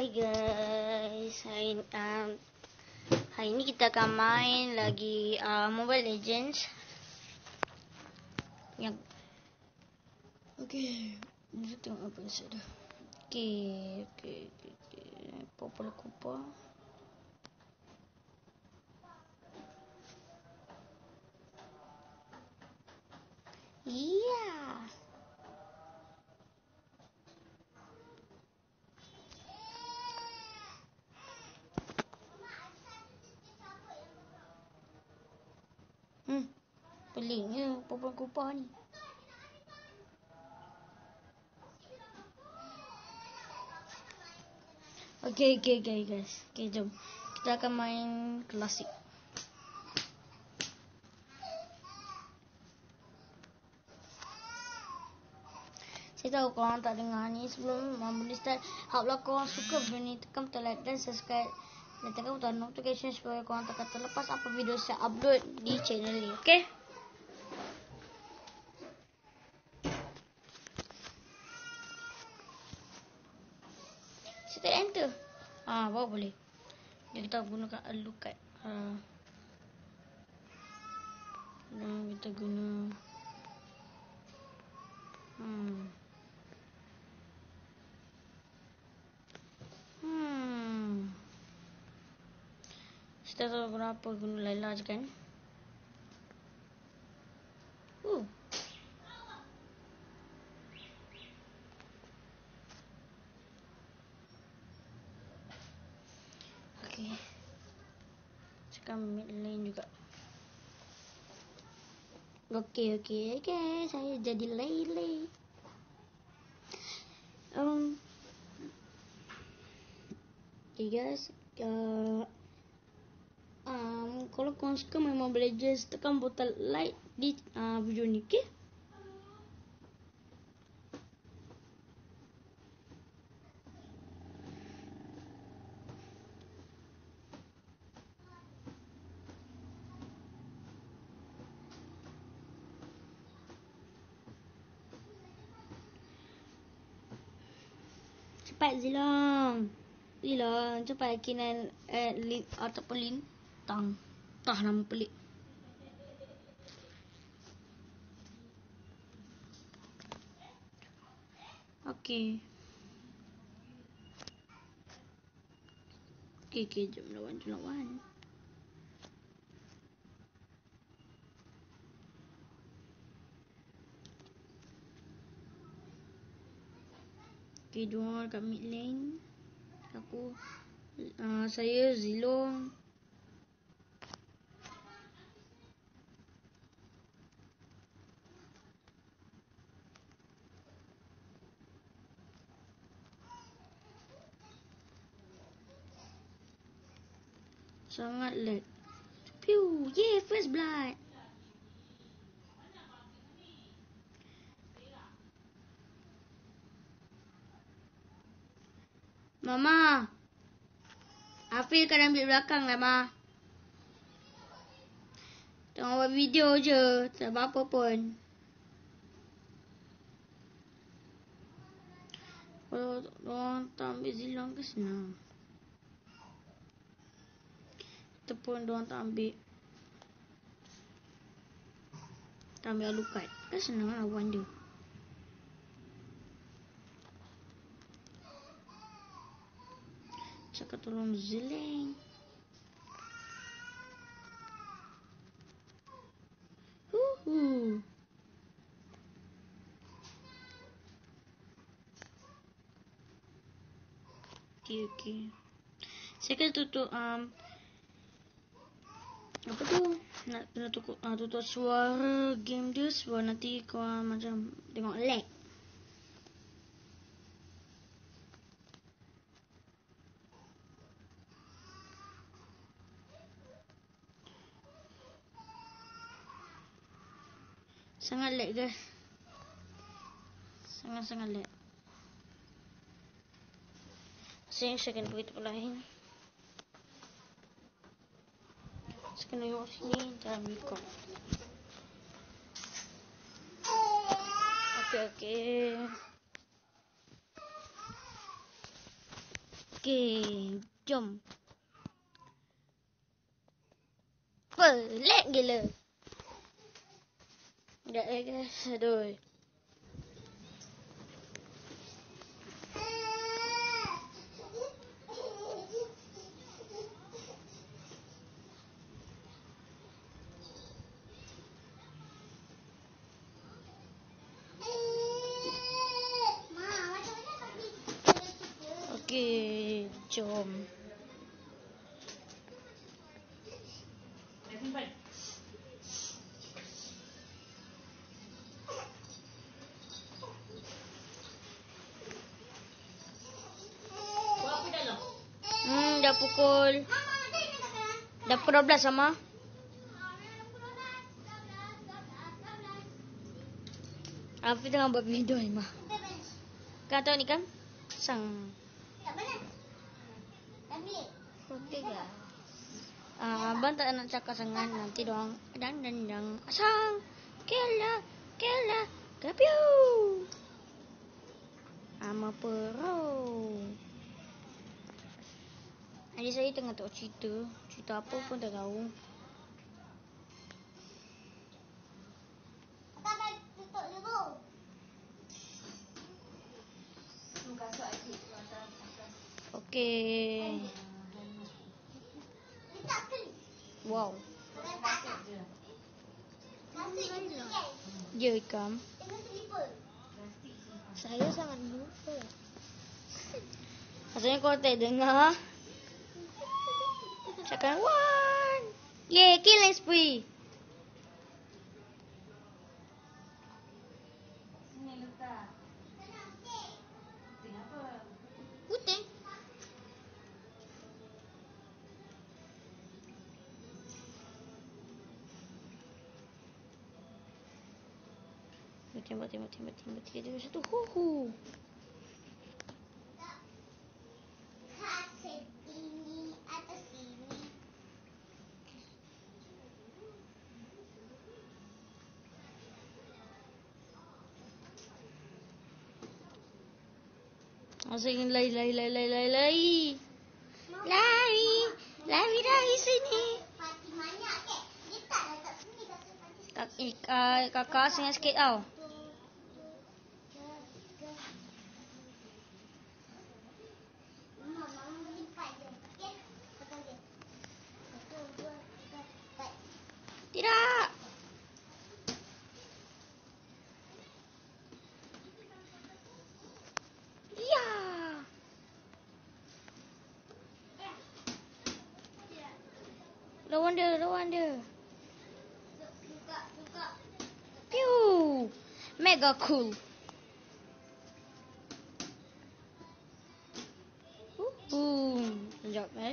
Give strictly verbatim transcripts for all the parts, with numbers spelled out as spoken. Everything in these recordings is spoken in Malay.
guys, hari, um, hari ini kita akan main lagi uh, Mobile Legends. Yang okay, kita tengok apa yang ada. Okay, okay, okay, okay. Apa-apa kupa. Iya. Hmm, peliknya apa-apa kupa ni. Okay, okay, okay guys. Okay, jom. Kita akan main klasik. Saya tahu korang tak dengar ni sebelum um, boleh start. Haraplah korang suka video ni. Tekan butang like dan subscribe. Dan tekan butang notification supaya korang tak terlepas apa video saya upload di channel ni. Okay? Saya tak enter. Ah, baru boleh. Jadi kita gunakan alucard. Ah. Dan kita guna. Hmm. Hmm. Saya tak tahu kenapa guna Layla je kan. Uh. Okay. Sekarang mid lane juga. Okay, okay, okay. Saya jadi Lele. Um. Okay guys. Uh, um, kalau korang suka main Mobile Legends, tekan butang like di uh, video ni, okay? Cepat Zilong. Zilong, cepat kinan eh, lin, ataupun lintang. Tah nama pelik. Okay. Okay, okay, jom lawan, jom lawan. Okay, dua kat mid lane. Aku uh, saya Zilong. Sangat lag. Pew, yeah, first blood. Mama. Afil kan ambil belakang lah, Ma. Tengok buat video je. Tak apa-apa pun. Kalau orang tak ambil Zilong ke senang. Ataupun diorang tak ambil. Tak ambil alucard. Kan senang lah lawan dia. Cakap tolong Zilong. Huhu. Okay, okay. Saya kena tutup um, apa tu? Nak kena tutup, uh, tutup suara game dia sebab nanti korang macam tengok lag. Sangat lag guys. Sangat-sangat lag. Saya saya kena pergi tempat lain. Saya kena tengok sini dalam record. Okay, okay. Okey, jom. Pelik gila. Sekejap eh guys. Aduh. Okey, jom. Hmm, dah pukul dah pukul dua belas sama. Afi tengah buat video ni mah. Kau tahu ni kan? Sang. Okey ke? Ah, abang tak nak cakap sangat nanti doang. Dan dan dan sang. Kela, kela, kapiu. Ama pro. Adik saya tengah tengok cerita. Cerita apa pun tak tahu. Okey. Wow. Ya, Ikam. Saya sangat lupa. Rasanya kau tak dengar. Cakap one. Yeay, killing spree. Putih. Tembak, tembak, tembak, tembak. Tiga, tiga, satu. Huhu. Masih ingin lari, lari, lari, lari, lari, lari. Lari, lari dari sini. Tak, eh, kakak sengat sikit tau. Tidak. Ya. Lawan dia, lawan dia. Piu. Mega cool. Uh, sekejap eh.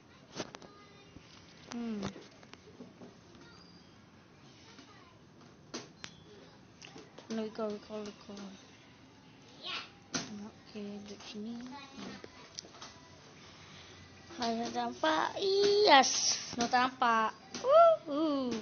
Hmm. No, recall, recall, recall. Okey, duduk sini. Ada tampak. Yes. No tampak. Uh.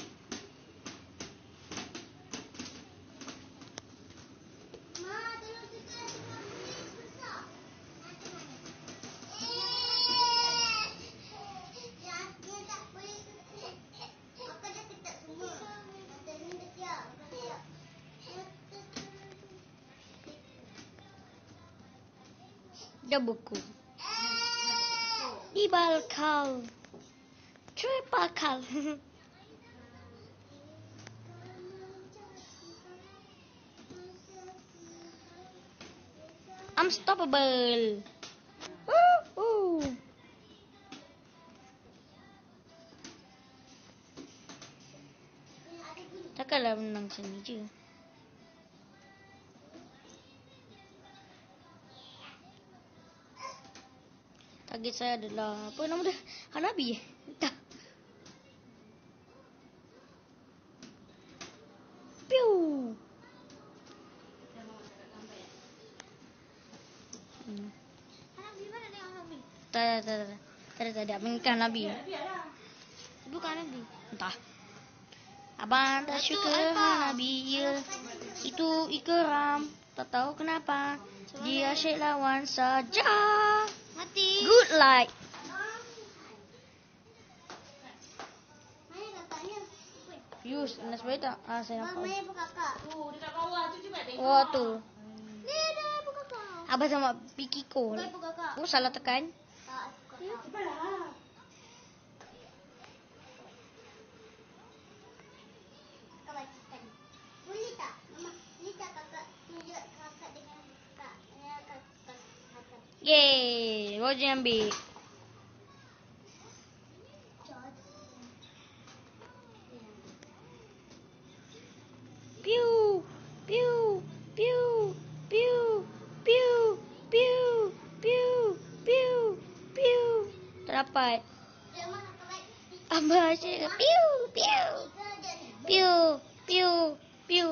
Double cool. Di balkal. Triple kal. Unstoppable. Woo. Takkanlah menang sini je. Target saya adalah apa nama dia? Hanabi. Tak. Piu. Hmm. Hanabi mana dia Hanabi? Tak, tak, tak, tak. Tak ada, tak ada. Mengikat Hanabi. Bukan Hanabi. Entah. Abang tak Itu suka Alpha. Hanabi. Ya. Itu Ikram. Tak tahu kenapa. Dia asyik lawan saja. Nanti. Good luck. Mana kakaknya? Yus, Nas baik tak? Ah, saya Bang, nampak. mana ibu kakak? Tu dekat bawah tu cepat tengok. Oh, tu. Ni ada ibu kakak. Abah sama Pikiko. Bukan ibu kakak. Oh, salah tekan. Tak, ibu kakak. Cepatlah. Kakak bacakan. Boleh tak? Mama, boleh tak kakak tunjuk kakak dengan kakak? Ya, kakak. Kakak. Yeay, Roger ambil. Piu, piu, piu, piu, piu, piu, piu, piu, piu. Tak dapat. Jangan kakak baik. Abah cakap piu, piu, Tiga dan piu, piu, piu.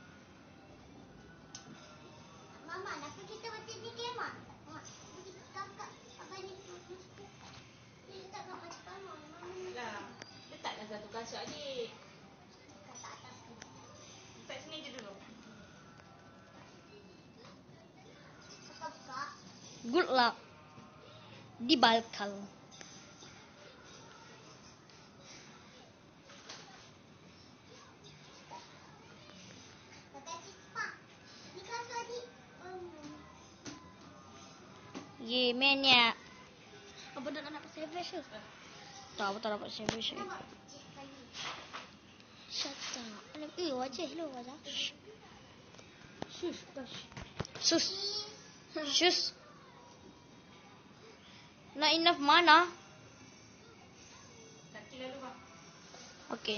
Mama, kenapa kita baca ni game ah? Mama, kakak, abang ni dia tak kakak cakap mama. Mama Lah, letaklah satu kasut adik. kata atas ni. Letak sini je dulu. Kakak buka. Good luck. Di Balkal. Kakak cepat. Ni kasut adik. Um, Ye, maniac. Apa dah nak pasal flash ke? Tak, apa tak dapat savage. Nampak? Cik lagi. Shut up. Anak, eh, wajah lo wajah. Sus, gosh. Sus. Sus. Not enough mana. Kaki lalu bang. Okay.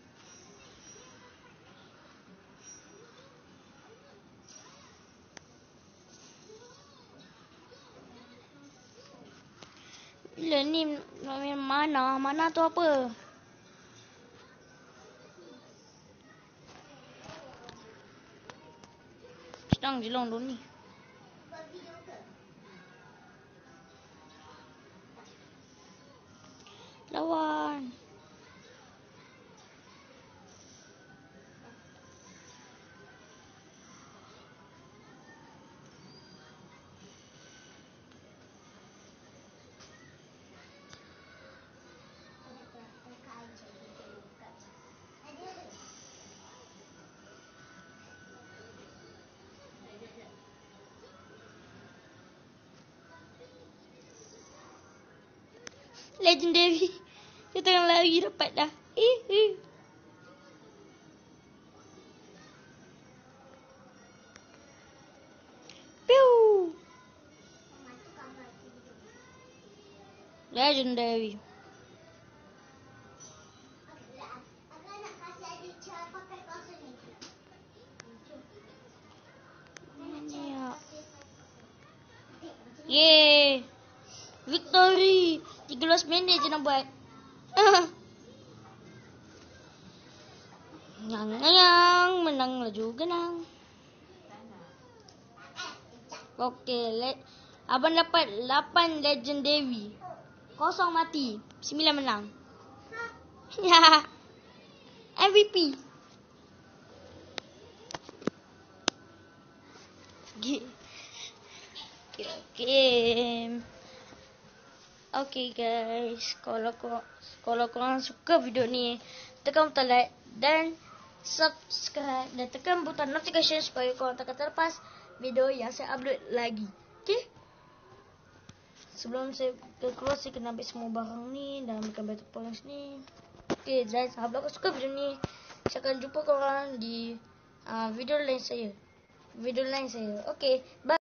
Bila ni nak main mana? Mana tu apa? Sedang jelong dulu ni. Buat video ke? Lawan. Kakak aja video buka. Ada ke? Legendary. Dia tengah lari dapat dah. Eh, eh. Piu. Mama tu gambar video. Legendary. Akak akak nak kasih adik cara pakai kasut ni. Maniac. Yeay. Victory. tiga belas minit je nak buat. Yang yang menanglah juga nang. Okey, le- abang dapat lapan legendary. Kosong mati. sembilan menang. Ya. M V P. Okay. Okay, okay. Okay guys, kalau kau kalau korang suka video ni, tekan butang like dan subscribe dan tekan butang notification supaya korang tak terlepas video yang saya upload lagi. Okay? Sebelum saya keluar, saya kena ambil semua barang ni dan ambilkan battle points ni. Okay, dan sahabat kau suka video ni, saya akan jumpa korang di uh, video lain saya. Video lain saya. Okay, bye.